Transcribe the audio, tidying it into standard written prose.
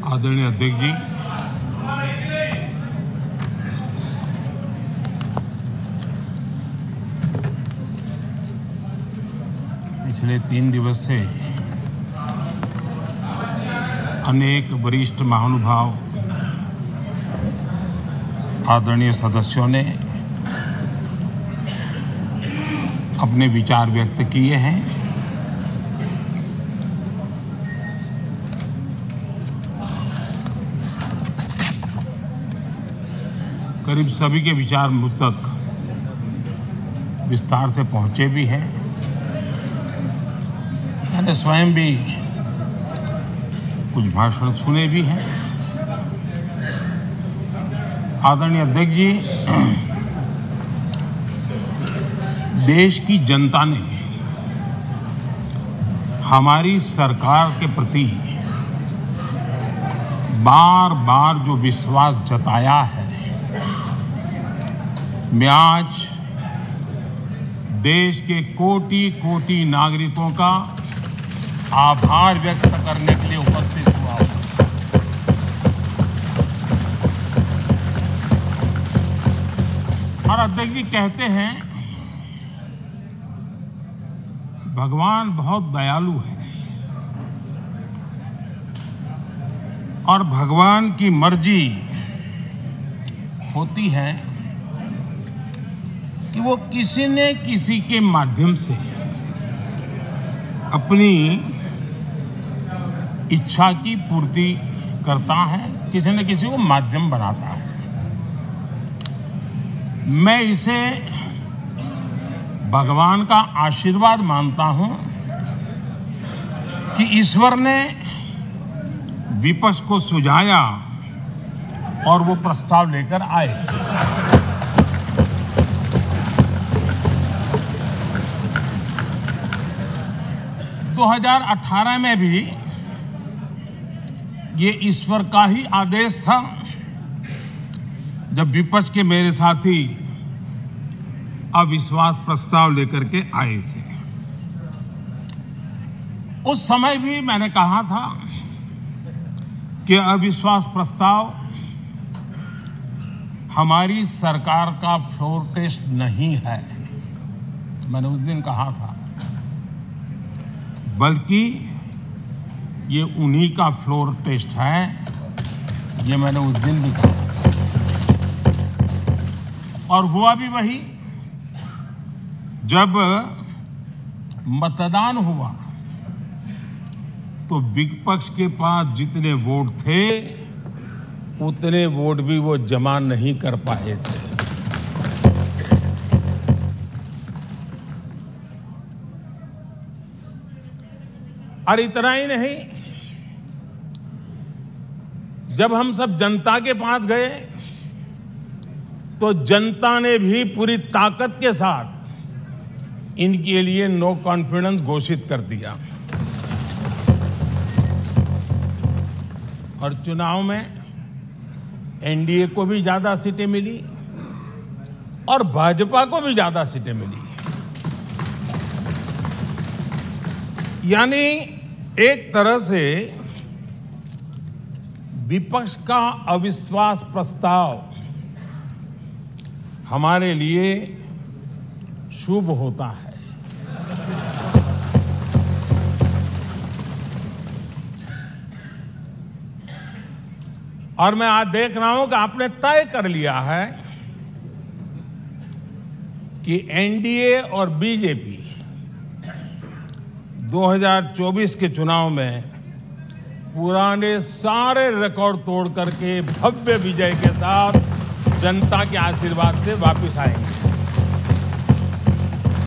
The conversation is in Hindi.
आदरणीय अध्यक्ष जी, पिछले 3 दिवस से अनेक वरिष्ठ महानुभाव आदरणीय सदस्यों ने अपने विचार व्यक्त किए हैं। करीब सभी के विचार मुझ तक विस्तार से पहुंचे भी हैं। मैंने स्वयं भी कुछ भाषण सुने भी हैं। आदरणीय अध्यक्ष जी, देश की जनता ने हमारी सरकार के प्रति बार बार जो विश्वास जताया है, मैं आज देश के कोटि-कोटि नागरिकों का आभार व्यक्त करने के लिए उपस्थित हुआ हूं। और अध्यक्ष जी कहते हैं, भगवान बहुत दयालु है और भगवान की मर्जी होती है कि वो किसी न किसी के माध्यम से अपनी इच्छा की पूर्ति करता है, किसी न किसी को माध्यम बनाता है। मैं इसे भगवान का आशीर्वाद मानता हूं कि ईश्वर ने विपक्ष को सुझाया और वो प्रस्ताव लेकर आए। दो 2018 में भी ये ईश्वर का ही आदेश था, जब विपक्ष के मेरे साथी अविश्वास प्रस्ताव लेकर के आए थे। उस समय भी मैंने कहा था कि अविश्वास प्रस्ताव हमारी सरकार का फ्लोर टेस्ट नहीं है। मैंने उस दिन कहा था, बल्कि ये उन्हीं का फ्लोर टेस्ट है। ये मैंने उस दिन भी कहा और हुआ भी वही। जब मतदान हुआ तो विपक्ष के पास जितने वोट थे उतने वोट भी वो जमा नहीं कर पाए थे। और इतना ही नहीं, जब हम सब जनता के पास गए तो जनता ने भी पूरी ताकत के साथ इनके लिए नो कॉन्फिडेंस घोषित कर दिया। और चुनाव में एनडीए को भी ज्यादा सीटें मिली और भाजपा को भी ज्यादा सीटें मिली। यानी एक तरह से विपक्ष का अविश्वास प्रस्ताव हमारे लिए शुभ होता है। और मैं आज देख रहा हूं कि आपने तय कर लिया है कि एनडीए और बीजेपी 2024 के चुनाव में पुराने सारे रिकॉर्ड तोड़ करके भव्य विजय के साथ जनता के आशीर्वाद से वापस आएंगे।